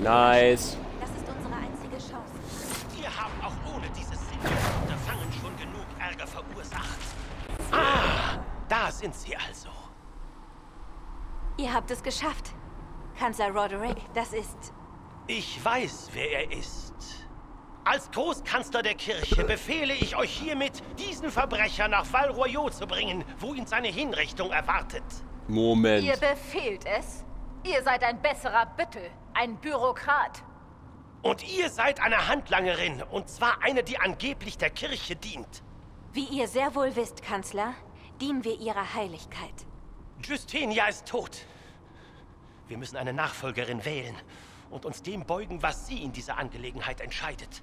Nice. Das ist unsere einzige Chance. Wir haben auch ohne dieses sinnlose Unterfangen schon genug Ärger verursacht. Ah, da sind sie also. Ihr habt es geschafft. Kanzler Roderick, das ist... Ich weiß, wer er ist. Als Großkanzler der Kirche befehle ich euch hiermit, diesen Verbrecher nach Val Royeaux zu bringen, wo ihn seine Hinrichtung erwartet. Moment. Ihr befehlt es? Ihr seid ein besserer Büttel, ein Bürokrat. Und ihr seid eine Handlangerin, und zwar eine, die angeblich der Kirche dient. Wie ihr sehr wohl wisst, Kanzler, dienen wir ihrer Heiligkeit. Justinia ist tot. Wir müssen eine Nachfolgerin wählen und uns dem beugen, was sie in dieser Angelegenheit entscheidet.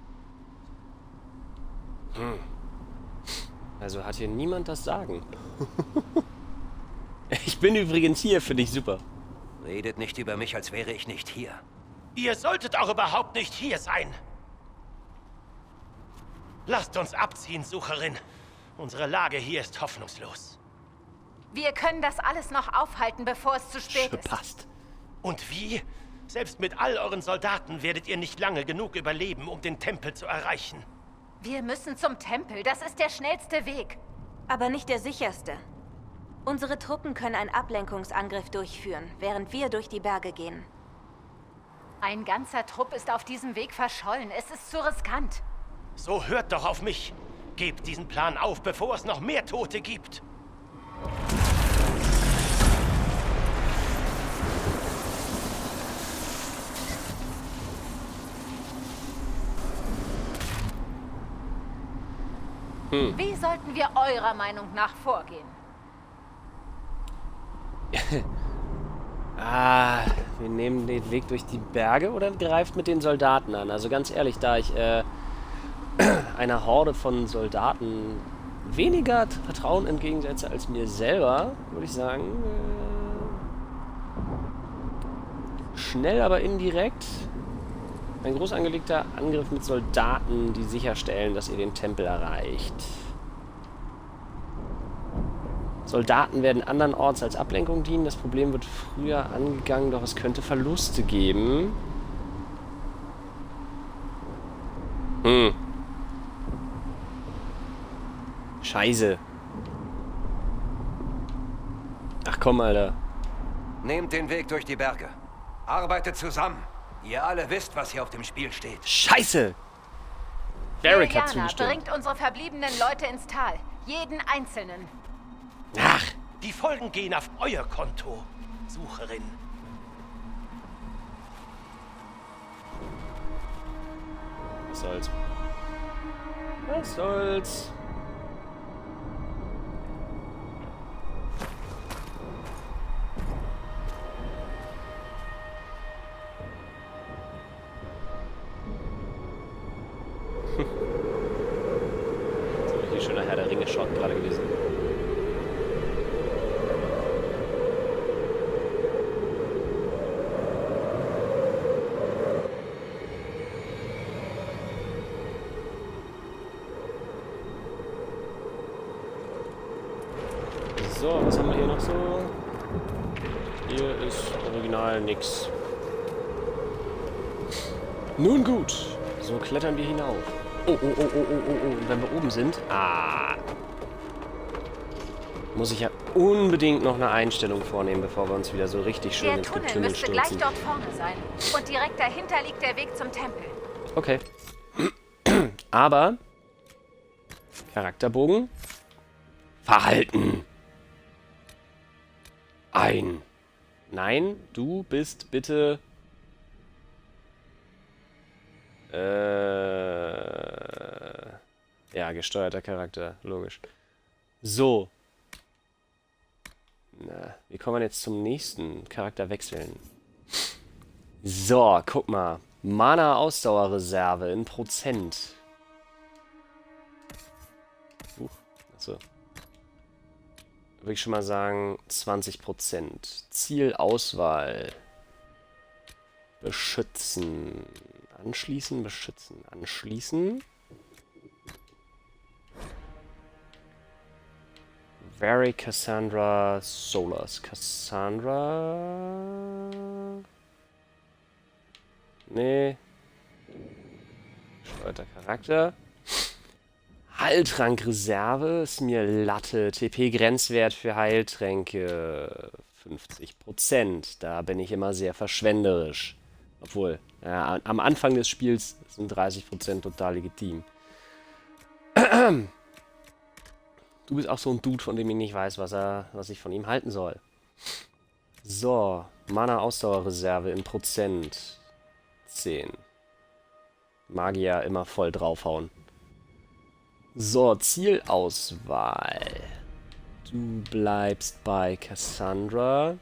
Also hat hier niemand das Sagen. Ich bin übrigens hier, finde ich super. Redet nicht über mich, als wäre ich nicht hier. Ihr solltet auch überhaupt nicht hier sein. Lasst uns abziehen, Sucherin. Unsere Lage hier ist hoffnungslos. Wir können das alles noch aufhalten, bevor es zu spät ist. Passt. Und wie? Selbst mit all euren Soldaten werdet ihr nicht lange genug überleben, um den Tempel zu erreichen. Wir müssen zum Tempel, das ist der schnellste Weg. Aber nicht der sicherste. Unsere Truppen können einen Ablenkungsangriff durchführen, während wir durch die Berge gehen. Ein ganzer Trupp ist auf diesem Weg verschollen. Es ist zu riskant. So hört doch auf mich. Gebt diesen Plan auf, bevor es noch mehr Tote gibt. Wie sollten wir eurer Meinung nach vorgehen? Wir nehmen den Weg durch die Berge oder greift mit den Soldaten an. Also ganz ehrlich, da ich einer Horde von Soldaten weniger Vertrauen entgegensetze als mir selber, würde ich sagen, schnell, aber indirekt. Ein groß angelegter Angriff mit Soldaten, die sicherstellen, dass ihr den Tempel erreicht. Soldaten werden andernorts als Ablenkung dienen. Das Problem wird früher angegangen, doch es könnte Verluste geben. Scheiße. Ach komm, Alter. Nehmt den Weg durch die Berge. Arbeitet zusammen. Ihr alle wisst, was hier auf dem Spiel steht. Scheiße! Varric hat Liliana, zugestimmt. bringt unsere verbliebenen Leute ins Tal. Jeden einzelnen. Ach, Die Folgen gehen auf euer Konto, Sucherin. was soll's. Was soll's. So, hier schöner Herr der Ringe-Shot gerade gewesen. So, was haben wir hier noch so? Hier ist original nix. Nun gut, so klettern wir hinauf. Oh, oh, oh, oh, oh, oh, oh. Und wenn wir oben sind... muss ich ja unbedingt noch eine Einstellung vornehmen, bevor wir uns wieder so richtig schön Der ins Tunnel Getümmel müsste gleich stürzen. dort vorne sein. Und direkt dahinter liegt der Weg zum Tempel. Okay. Aber... Charakterbogen. Verhalten. Ein. Nein, du bist bitte... Ja, gesteuerter Charakter, logisch. So. Na, wie kommen wir jetzt zum nächsten Charakter wechseln? So, guck mal. Mana-Ausdauerreserve in Prozent. Achso. Würde ich schon mal sagen 20%. Zielauswahl. Beschützen. Anschließen, beschützen. Anschließen. Very Cassandra Solas. Cassandra. Nee. Steuerter Charakter. Heiltrankreserve ist mir Latte. TP-Grenzwert für Heiltränke 50%. Da bin ich immer sehr verschwenderisch. Obwohl, ja, am Anfang des Spiels sind 30% total legitim. Du bist auch so ein Dude, von dem ich nicht weiß, was ich von ihm halten soll. So, Mana-Ausdauerreserve in Prozent. 10. Magier immer voll draufhauen. So, Zielauswahl. Du bleibst bei Cassandra.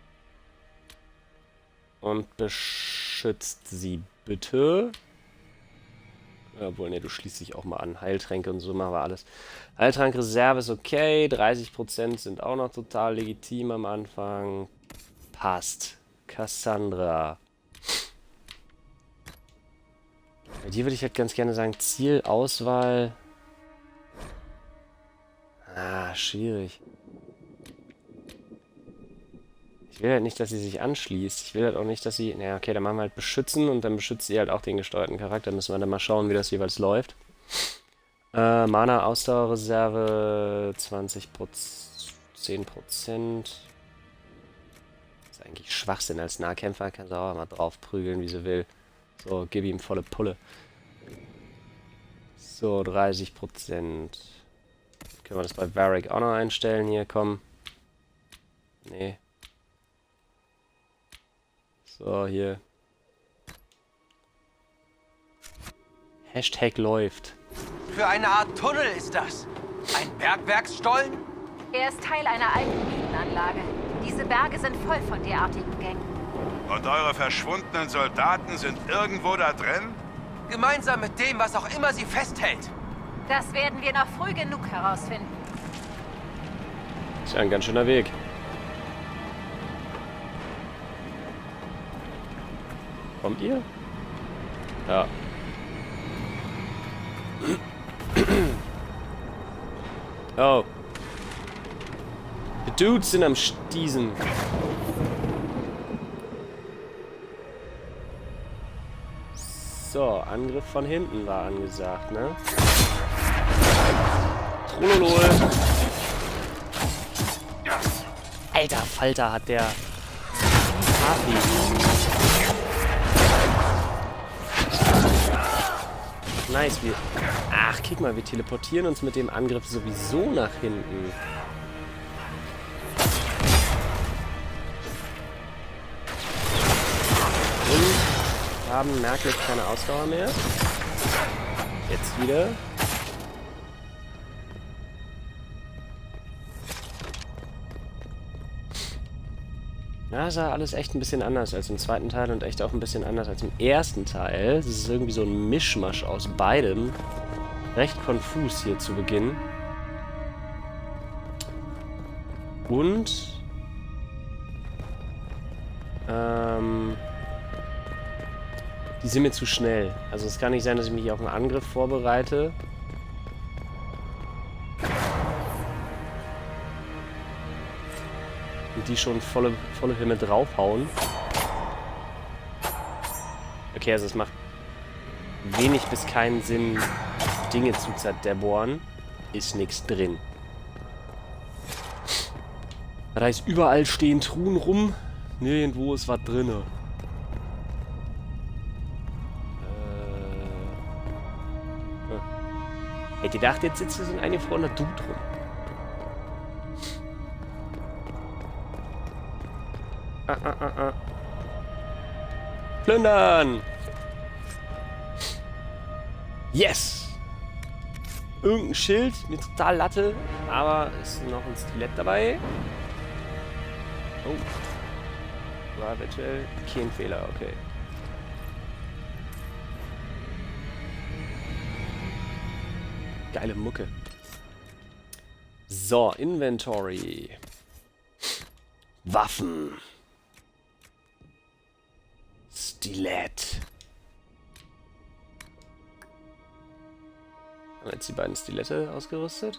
Und beschützt sie bitte. Obwohl, ne, du schließt dich auch mal an. Heiltränke und so machen wir alles. Heiltrankreserve ist okay. 30% sind auch noch total legitim am Anfang. Passt. Cassandra. Bei dir würde ich halt ganz gerne sagen, Zielauswahl. Ah, schwierig. Ich will halt nicht, dass sie sich anschließt. Ich will halt auch nicht, dass sie... Naja, okay, dann machen wir halt beschützen und dann beschützt sie halt auch den gesteuerten Charakter. Müssen wir dann mal schauen, wie das jeweils läuft. Mana-Ausdauerreserve 20%, 10%. Ist eigentlich Schwachsinn als Nahkämpfer. Kann sie auch mal drauf prügeln, wie sie will. So, gib ihm volle Pulle. So, 30%. Können wir das bei Varric auch noch einstellen? Hier, komm. Nee. So, hier. Hashtag läuft. Für eine Art Tunnel ist das. Ein Bergwerksstollen? Er ist Teil einer alten Minenanlage. Diese Berge sind voll von derartigen Gängen. Und eure verschwundenen Soldaten sind irgendwo da drin? Gemeinsam mit dem, was auch immer sie festhält. Das werden wir noch früh genug herausfinden. Ist ja ein ganz schöner Weg. Kommt ihr? Ja. Oh. Die Dudes sind am Stiesen. So, Angriff von hinten war angesagt, ne? Trololol. Alter Falter hat der... Nice, wir... Ach, guck mal, wir teleportieren uns mit dem Angriff sowieso nach hinten. Und haben merklich keine Ausdauer mehr. Jetzt wieder. Ja, sah alles echt ein bisschen anders als im zweiten Teil und echt auch ein bisschen anders als im ersten Teil. Das ist irgendwie so ein Mischmasch aus beidem. Recht konfus hier zu Beginn. Und... die sind mir zu schnell. Also es kann nicht sein, dass ich mich auf einen Angriff vorbereite. Und die schon volle Himmel draufhauen. Okay, also es macht wenig bis keinen Sinn, Dinge zu zerdeborn. Ist nichts drin. Das heißt, überall stehen Truhen rum. Nirgendwo ist was drinne. Hätte gedacht, jetzt sitzt so ein eingefrorener Dude rum. Plündern! Yes! Irgendein Schild, mir total Latte, aber ist noch ein Skelett dabei. Oh. War eventuell kein Fehler, okay. Geile Mucke. So, Inventory. Waffen. Stilett. Haben wir jetzt die beiden Stilette ausgerüstet?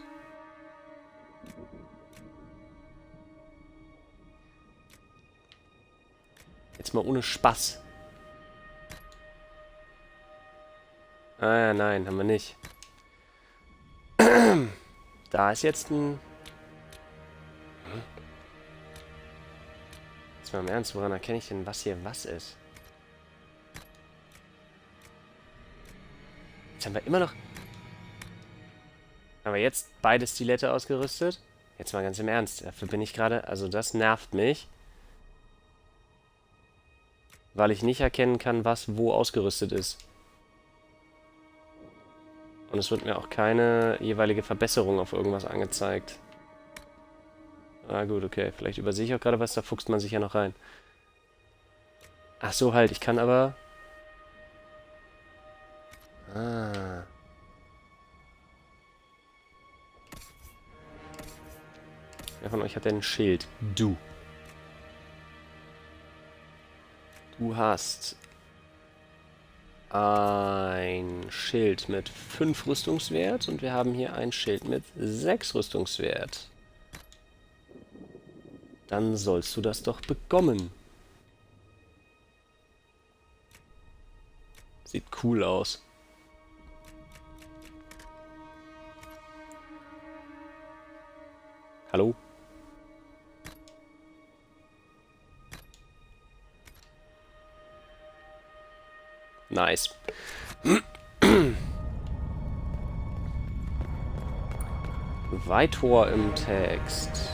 Jetzt mal ohne Spaß. Ah ja, nein, haben wir nicht. Da ist jetzt ein... Jetzt mal im Ernst, woran erkenne ich denn, was hier was ist? Jetzt haben wir immer noch... Haben wir jetzt beide Stilette ausgerüstet? Jetzt mal ganz im Ernst, dafür bin ich gerade... Also das nervt mich. Weil ich nicht erkennen kann, was wo ausgerüstet ist. Und es wird mir auch keine jeweilige Verbesserung auf irgendwas angezeigt. Ah gut, okay. Vielleicht übersehe ich auch gerade was, da fuchst man sich ja noch rein. Ach so, halt, ich kann aber... Ah. Wer von euch hat denn ein Schild? Du. Du hast ein Schild mit 5 Rüstungswert und wir haben hier ein Schild mit 6 Rüstungswert. Dann sollst du das doch bekommen. Sieht cool aus. Hallo? Nice. Weitor im Text.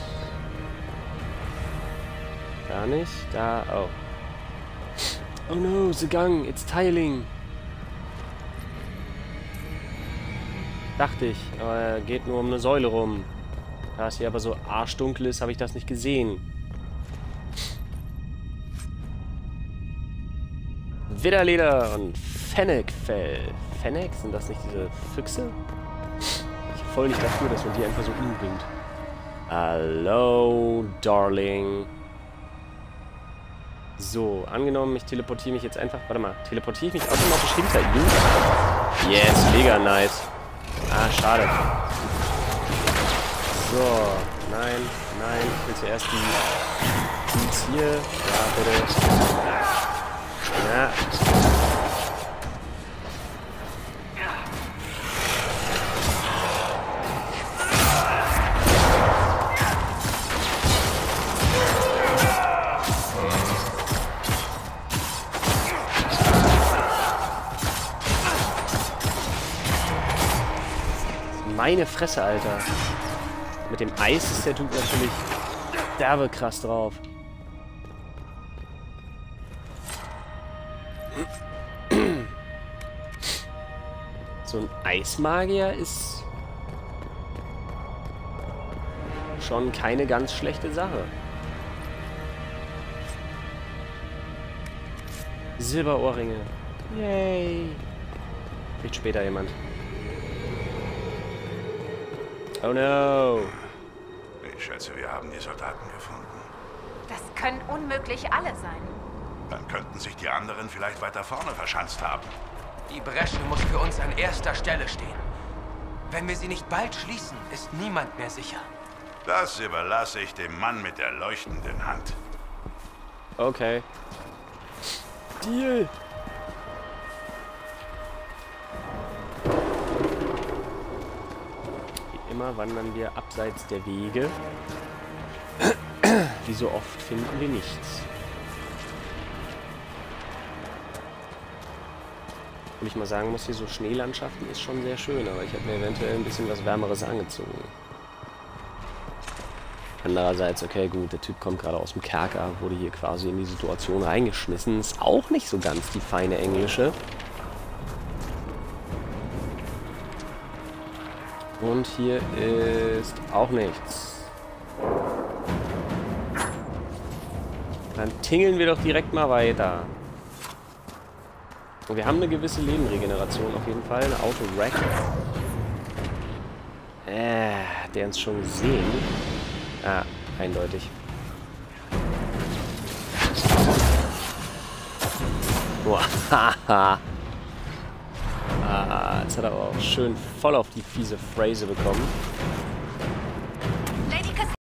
Gar nicht. Da, oh. Oh no, the gang, it's tiling. Dachte ich, aber geht nur um eine Säule rum. Da es hier aber so arschdunkel ist, habe ich das nicht gesehen. Widderleder und Fennecfell. Fennec? Sind das nicht diese Füchse? Ich bin voll nicht dafür, dass man die einfach so umbringt. Hallo, Darling. So, angenommen, ich teleportiere mich jetzt einfach... Warte mal, teleportiere ich mich automatisch hinter ihm? Yes, mega nice. Ah, schade. So, nein, nein, ich will zuerst die hier. Ja, bitte. Ja. Meine Fresse, Alter. Mit dem Eis ist der Typ natürlich derbe krass drauf. So ein Eismagier ist schon keine ganz schlechte Sache. Silberohrringe. Yay. Vielleicht später jemand. Oh no. Ich schätze, wir haben die Soldaten gefunden. Das können unmöglich alle sein. Dann könnten sich die anderen vielleicht weiter vorne verschanzt haben. Die Bresche muss für uns an erster Stelle stehen. Wenn wir sie nicht bald schließen, ist niemand mehr sicher. Das überlasse ich dem Mann mit der leuchtenden Hand. Okay. Deal. Wie immer wandern wir abseits der Wege. Wie so oft finden wir nichts. Obwohl ich mal sagen muss, hier so Schneelandschaften ist schon sehr schön, aber ich habe mir eventuell ein bisschen was Wärmeres angezogen. Andererseits, okay, gut, der Typ kommt gerade aus dem Kerker, wurde hier quasi in die Situation reingeschmissen. Ist auch nicht so ganz die feine englische. Und hier ist auch nichts. Dann tingeln wir doch direkt mal weiter. Und wir haben eine gewisse Lebenregeneration auf jeden Fall. Eine Auto-Rack. Der uns schon gesehen. Ah, eindeutig. Haha. Jetzt hat er aber auch schön voll auf die fiese Phrase bekommen.